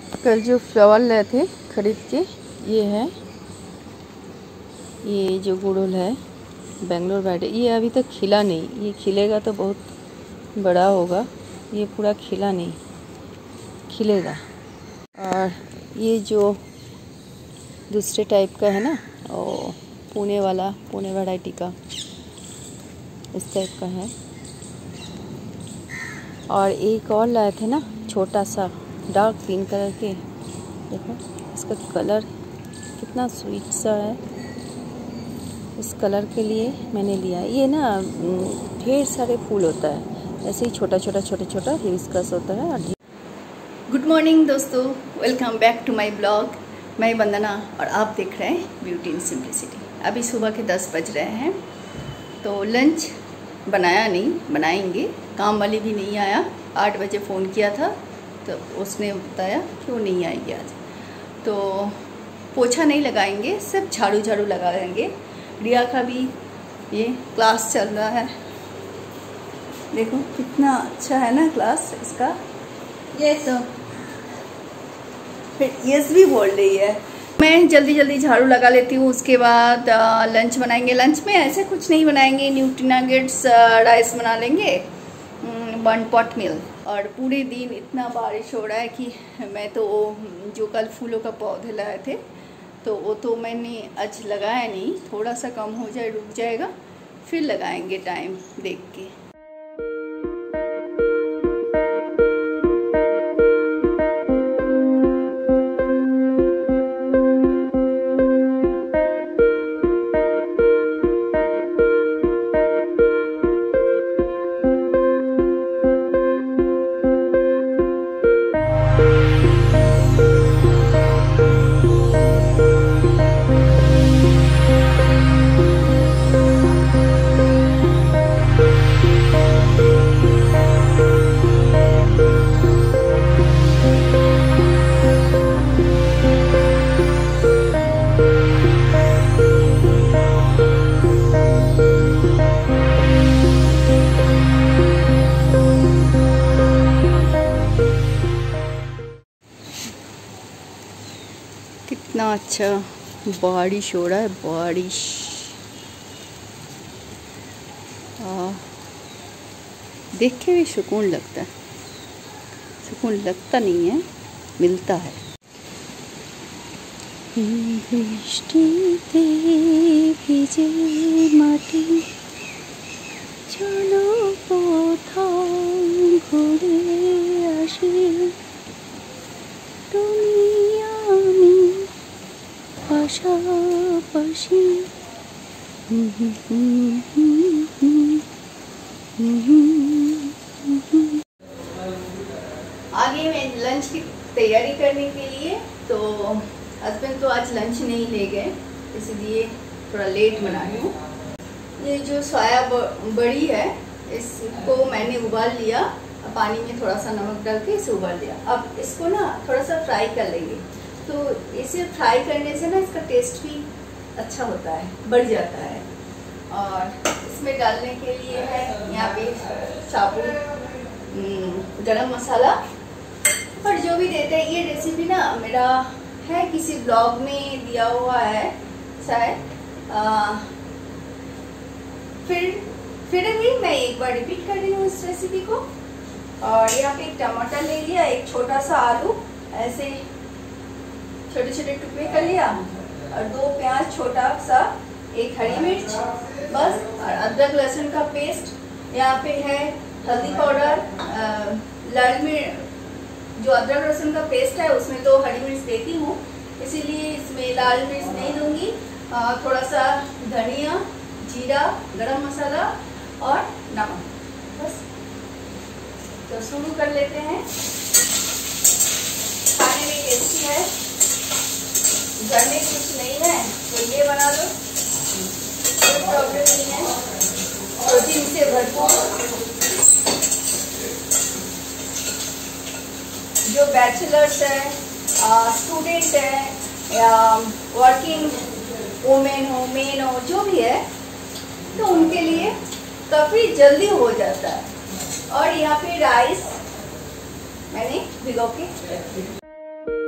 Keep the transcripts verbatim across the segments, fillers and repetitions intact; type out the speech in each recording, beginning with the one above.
कल जो फ्लावर लाए थे खरीद के, ये है, ये जो गुड़हल है बेंगलोर वाइट, ये अभी तक खिला नहीं। ये खिलेगा तो बहुत बड़ा होगा, ये पूरा खिला नहीं, खिलेगा। और ये जो दूसरे टाइप का है ना, और पुणे वाला, पुणे वैरायटी का, इस टाइप का है। और एक और लाए थे ना, छोटा सा डार्क पिंक कलर के, देखो इसका कलर कितना स्वीट सा है। इस कलर के लिए मैंने लिया। ये ना ढेर सारे फूल होता है, ऐसे ही छोटा छोटा छोटा छोटा हिबिस्कस होता है। गुड मॉर्निंग दोस्तों, welcome back to my blog. मैं वंदना और आप देख रहे हैं ब्यूटी इन सिंप्लिसिटी। अभी सुबह के दस बज रहे हैं, तो लंच बनाया नहीं, बनाएंगे। काम वाली भी नहीं आया, आठ बजे फ़ोन किया था तो उसने बताया क्यों नहीं आएगी आज। तो पोछा नहीं लगाएंगे, सिर्फ झाड़ू झाड़ू लगाएंगे। रिया का भी ये क्लास चल रहा है, देखो कितना अच्छा है ना क्लास इसका। ये तो फिर यस भी बोल रही है। मैं जल्दी जल्दी झाड़ू लगा लेती हूँ, उसके बाद आ, लंच बनाएंगे। लंच में ऐसे कुछ नहीं बनाएंगे, न्यूट्रीनगेट्स राइस बना लेंगे, वन पॉट मील। और पूरे दिन इतना बारिश हो रहा है कि मैं तो जो कल फूलों का पौधे लाए थे तो वो तो मैंने आज लगाया नहीं, थोड़ा सा कम हो जाए, रुक जाएगा, फिर लगाएंगे टाइम देख के। कितना अच्छा बारिश हो रहा है, बारिश। आ, देख के भी सुकून लगता है। सुकून लगता नहीं है, मिलता है। বৃষ্টিতে ভিজে মাটি, চলো কোথাও ঘুরে আসি, তুমি আমি পাশাপাশি। आगे मैं लंच की तैयारी करने के लिए, तो हस्बैंड तो आज लंच नहीं ले गए, इसलिए थोड़ा लेट बना रही हूँ। ये जो सोया बड़ी है, इसको मैंने उबाल लिया, पानी में थोड़ा सा नमक डाल के इसे उबाल लिया। अब इसको ना थोड़ा सा फ्राई कर लेंगे, तो इसे फ्राई करने से ना इसका टेस्ट भी अच्छा होता है, बढ़ जाता है। और इसमें डालने के लिए है यहाँ पे साबुत गरम मसाला, और जो भी देते हैं। ये रेसिपी ना मेरा है, किसी ब्लॉग में दिया हुआ है शायद, फिर फिर भी मैं एक बार रिपीट कर रही हूँ इस रेसिपी को। और यहाँ पे एक टमाटर ले लिया, एक छोटा सा आलू ऐसे छोटे छोटे टुकड़े कर लिया, और दो प्याज छोटा सा, एक हरी मिर्च बस, और अदरक लहसुन का पेस्ट। यहाँ पे है हल्दी पाउडर, लाल मिर्च, जो अदरक लहसुन का पेस्ट है उसमें तो हरी मिर्च देती हूँ, इसीलिए इसमें लाल मिर्च नहीं दूंगी। थोड़ा सा धनिया, जीरा, गरम मसाला और नमक, बस। तो शुरू कर लेते हैं। खाने में टेस्टी है, घर में कुछ नहीं है तो ये बना लो, कोई प्रॉब्लम नहीं है। प्रोटीन से भरपूर। जो बैचलर्स है, स्टूडेंट है, या वर्किंग वुमेन हो, मेन हो, जो भी है, तो उनके लिए काफ़ी जल्दी हो जाता है। और यहाँ पे राइस मैंने भिगो के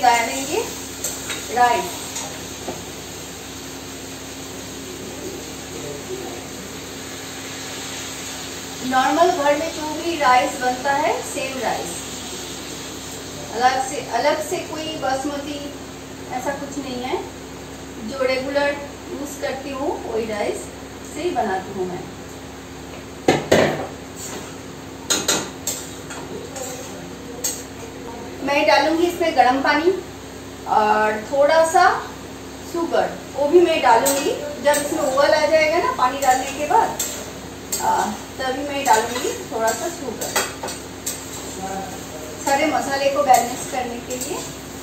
डालेंगे राइस। नॉर्मल घर में जो भी राइस बनता है सेम राइस, अलग से अलग से कोई बासमती ऐसा कुछ नहीं है। जो रेगुलर यूज करती हूँ वही राइस से ही बनाती हूँ मैं। मैं डालूंगी इसमें गर्म पानी और थोड़ा सा शुगर, वो भी मैं डालूंगी जब इसमें उबल आ जाएगा ना पानी डालने के बाद, तभी मैं डालूंगी थोड़ा सा शुगर, सारे मसाले को बैलेंस करने के लिए।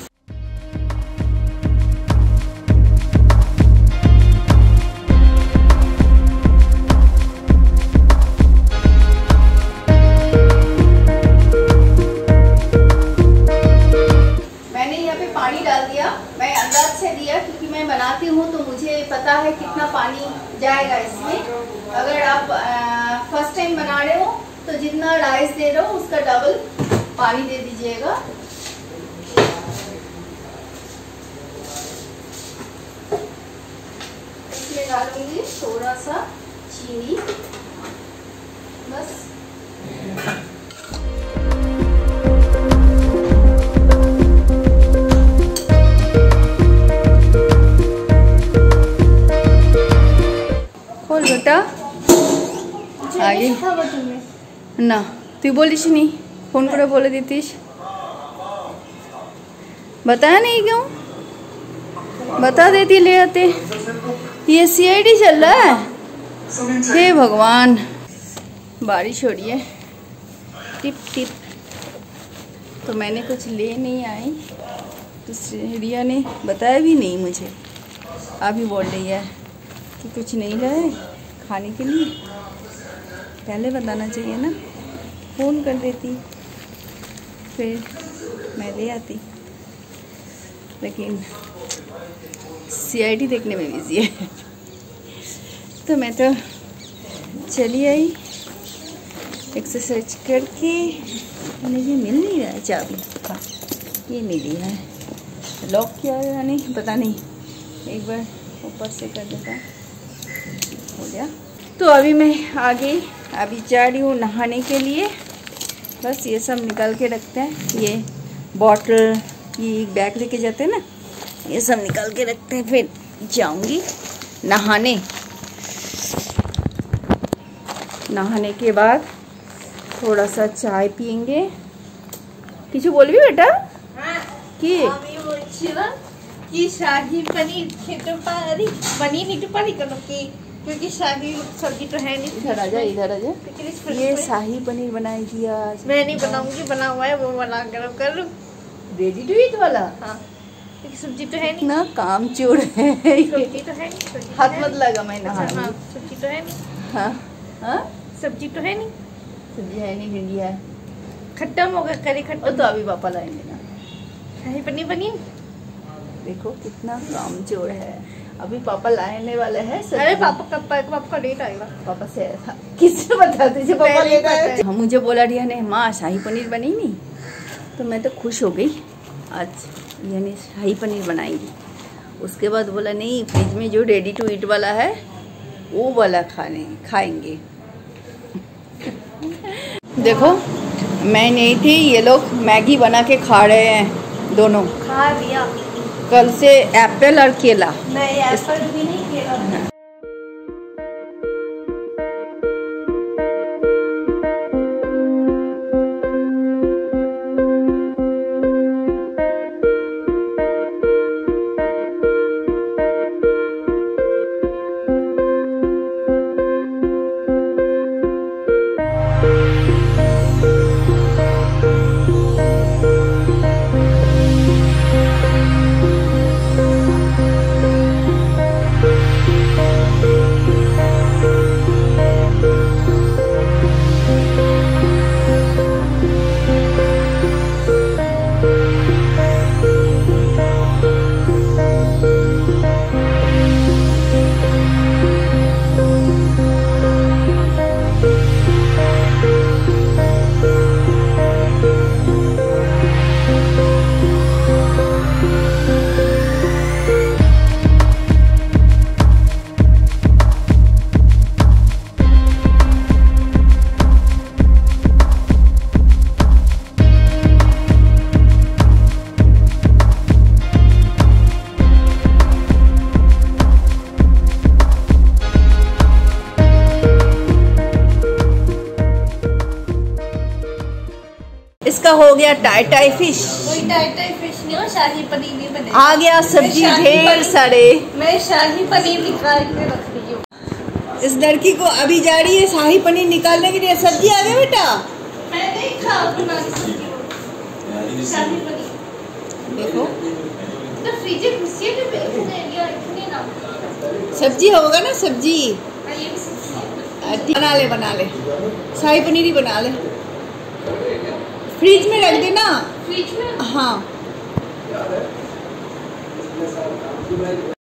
मैंने यहाँ पे पानी डाल दिया, मैं अंदाज से दिया क्योंकि मैं बनाती हूँ तो मुझे पता है कितना पानी जाएगा इसमें। अगर आप फर्स्ट टाइम बना रहे हो तो जितना राइस दे रहे हो उसका डबल पानी दे दीजिएगा। इसमें डालूंगी थोड़ा सा चीनी, बस। खोल बेटा आगे ना, तू बोलिस नहीं, फोन करे बोले दीतीस, बताया नहीं क्यों, बता देती ले आते। ये सीआईडी चल रहा है, हे भगवान। बारिश हो रही है टिप टिप, तो मैंने कुछ ले नहीं आई तो सीढ़िया ने बताया भी नहीं मुझे, अभी बोल रही है कि कुछ नहीं लाए खाने के लिए। पहले बताना चाहिए ना, फ़ोन कर देती फिर मैं ले आती, लेकिन सीआईडी देखने में बिजी है। तो मैं तो चली आई एक्सरसाइज करके। मुझे मिल नहीं रहा है चाबी, हाँ ये मिली है, लॉक किया है या नहीं पता नहीं, एक बार ऊपर से कर देता, हो गया। तो अभी मैं आ गई, अभी जा रही हूँ नहाने के लिए। बस ये सब निकाल के रखते हैं, ये बॉटल, ये बैग लेके जाते हैं ना, ये सब निकाल के रखते हैं, फिर जाऊंगी नहाने। नहाने के बाद थोड़ा सा चाय पियेंगे। কিছু বলবি বেটা? কি আমি বলছিলাম কি শাही पनीर খেতে পারি, पनीर नहीं पारी करो कि क्योंकि शाही सब्जी तो है नहीं। इधर आ जा, इधर आ जा। ये शाही पनीर बनाएगी आज। मैं नहीं बनाऊंगी, बना हुआ है वो बना कर कर लूं, रेडी टू ईट वाला। हाँ क्योंकि सब्जी तो है नहीं ना, काम चोर है, सब्जी तो है नहीं, हाथ मत लगा, मैं नहा लूंगी। हाँ सब्जी तो है नहीं। हाँ हाँ सब्जी तो है नहीं, सब्जी है नहीं, भिंडी है, खट्टा होगा, करी खट्टा तो अभी पापा लाएंगे ना। शाही पनीर बनी, देखो कितना कामचोर है, अभी पापा लाने वाले हैं। अरे पापा कब पापा का लेट आएगा, पापा से किससे बता दीजिए, पापा लेट आए। हाँ मुझे बोला रिया ने, माँ शाही पनीर बनी नहीं, तो मैं तो खुश हो गई, आज यानी शाही पनीर बनाएंगी। उसके बाद बोला नहीं, फ्रिज में जो रेडी टू ईट वाला है वो वाला खाने खाएंगे। देखो मैं नहीं थी, ये लोग मैगी बना के खा रहे हैं दोनों। खा लिया कल से एप्पल और केला। नहीं एप्पल भी नहीं, केला। हो गया टाई टाई फिश। कोई टाई टाई फिश नहीं हो, शाही पनीर नहीं बने। आ गया सब्जी ढेर सारे। मैं शाही पनीर निकाल के रख रही हूँ। इस लड़की को अभी जा रही है शाही पनीर निकालने के लिए। सब्जी आ गई बेटा। मैं नहीं खा बना सकती शाही पनीर। देखो तो फ्रिज में घुसिए तो इतने या इतने ना सब्जी होगा ना सब्जी। ये भी सब्जी है। बना ले बना ले शाही पनीर ही बना ले। फ्रिज में रख देना। फ्रिज में हाँ।